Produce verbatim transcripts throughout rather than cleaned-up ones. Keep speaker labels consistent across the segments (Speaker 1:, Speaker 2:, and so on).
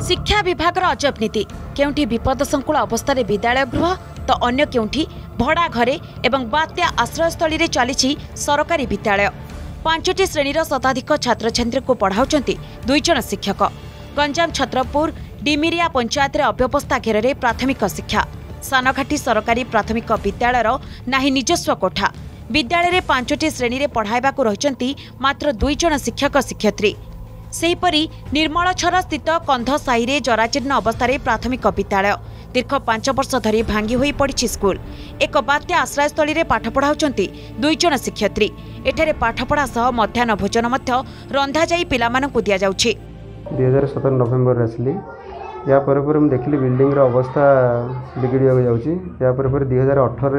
Speaker 1: शिक्षा विभाग अजब नीति केउठी विपद संकुल अवस्था विद्यालय गृह तो अन्य केउठी भड़ा घरे एवं बात्या आश्रयस्थली चली सरकारी विद्यालय पांचटी श्रेणीर शताधिक छात्र छात्री को पढ़ाउछंती दुई जन शिक्षक। गंजाम छत्रपुर डिमिरिया पंचायत अव्यवस्था घेर में प्राथमिक शिक्षा सानघाटी सरकारी प्राथमिक विद्यालय नाही निजस्व कोठा विद्यालय में पांचटी श्रेणी में पढ़ाइबा रही मात्र दुई जन शिक्षक शिक्षयित्री। सेहीपरि निर्मलछर स्थित कंध साही जराजीर्ण अवस्था प्राथमिक विद्यालय दीर्घ पांच वर्ष धरी भांगी होई पड़ी स्कूल एक बात्या आश्रयस्थली में पाठ पढ़ाउछंती दुई जन शिक्षयित्री। एठारे पाठपढ़ा सह मध्याह्न भोजन मध्य रंधा जाई पिलामानकु दिया जाउछि।
Speaker 2: दुई हजार सतर नवेम्बर आसली या पर पर मुझे देखली बिल्डिंग अवस्था बिगड़ जाऊँगी या पर पर दुई हजार अठर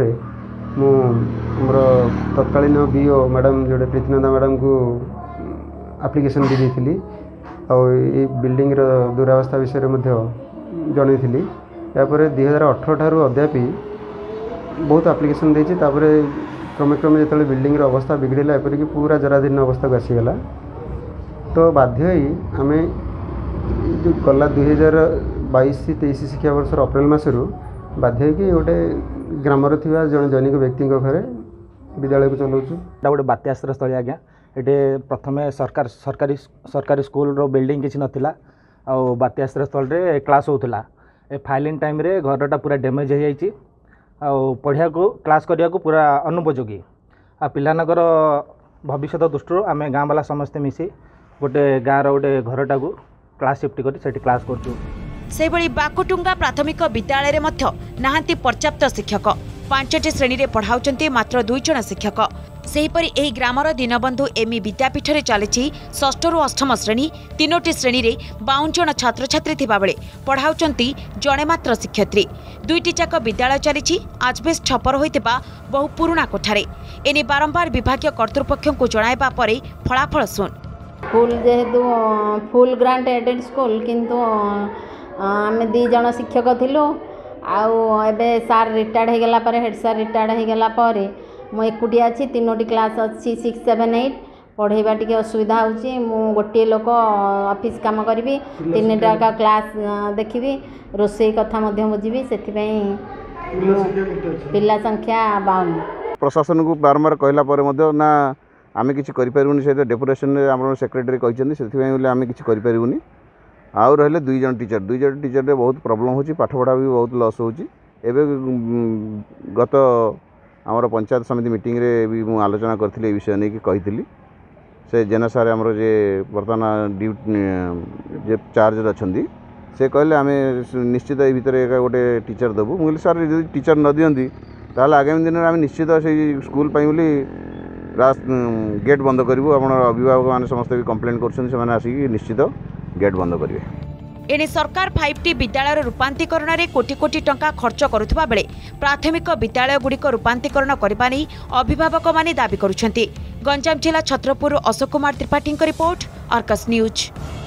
Speaker 2: मोर तत्कालीन बीओ मैडम जोड़े प्रीतिनंदा मैडम को एप्लिकेशन दी थी आई बिल्डिंग दुरावस्था विषय में जन यापर दुई हजार अठर ठार अद्यापि बहुत एप्लिकेशन देती क्रमे क्रमे जो बिल्डिंग अवस्था बिगड़ला एपरिक पूरा जराजीर्ण अवस्था को आसीगला तो बाध्य आम जो गला दुई हजार बैश तेईस शिक्षा वर्ष अप्रैल मसरू बाध्य कि गोटे ग्रामर थी जन जैनिक व्यक्ति घरे विद्यालय को चलाऊँ
Speaker 3: गोटे बात्याश्रय स्थली आज्ञा ये प्रथम सरकार सरकारी सरकारी स्कूल रो बिल्डिंग किसी नाला आउ बात्याश्रय स्थल रे क्लास होता ए फाइलिंग टाइम रे घरटा पूरा डैमेज हो जाइए आउ पढ़िया को क्लास करिया को पूरा अनुपयोगी आ पिलानकर भविष्य दृष्टि आम गाँ वाला समस्ते मिसी गोटे गाँव रोटे घरटा को क्लास शिफ्ट कर सेठी क्लास करछु।
Speaker 1: सेबळी बाकुटुंगा प्राथमिक विद्यालय में नाहांती पर्याप्त शिक्षक पांचटी श्रेणी में पढ़ाउछंती मात्र दुई जन शिक्षक। सेहीपरि एही ग्रामर दीनबंधु एमई विद्यापीठ में चली षष्ठ रु अष्टम श्रेणी तीनोटी श्रेणी में बावन जन छात्र छात्री थिबा बेले पढ़ाउछंती जणे मात्र शिक्षयित्री। दुईटी जाक विद्यालय चली आजबेस्ट छपर होइतिबा बहु पुराणा कोठारे एने बारंबार विभागीय कर्तृपक्ष को जणाइबा परे फलाफल सुन
Speaker 4: स्कूल जेहेतु फुल ग्रांट एडेड स्कूल किंतु आम दी जन शिक्षक थिलु आबे सार रिटायर्ड हो गला पर हेड सार रिटायर्ड हो गला पर मु एकुटिया अच्छी तीनोटी क्लास अच्छी सिक्स सेवेन एट पढ़ेबा टिके असुविधा होची मु गोटे लोक ऑफिस काम करी तीन टाका क्लास देखी रोसई कथा मध्य बुझी से पिला संख्या बावन
Speaker 5: प्रशासन को बारंबार कहला पर ना आम कि से डेपुटेशन आम सेक्रेटरी कहते से आम कि आउ रही दुई जन टीचर दुई जन टीचर रे बहुत प्रॉब्लम होची पाठ पढ़ा भी बहुत लॉस होची। एबे गत आमर पंचायत समिति मीटिंग रे भी मु आलोचना करथिले ए विषय नहीं कि कहितली से जेना सारे आमर जे वर्तमान ड्यूटी जे चार्ज अछंती से कहले आम निश्चित ए भितर एक गोटे टीचर देबू मुझे सार यदि टीचर न दियंती ताले आगामी दिन में आम निश्चित से स्कूल पाई बोली गेट बंद करूँ आप अभिभावक मैंने समस्त भी कंप्लेन कर आसिक निश्चित गेट बंद करेंगे।
Speaker 1: एने सरकार फाइव टी विद्यालय रूपांतरण में कोटी कोटी टंका खर्च करुवा बेले प्राथमिक विद्यालय गुड़िक रूपांतरण करने अभिभावक माने दाबी करुछंती। गंजाम जिला Chhatrapur Ashok Kumar Tripathi report Argus news.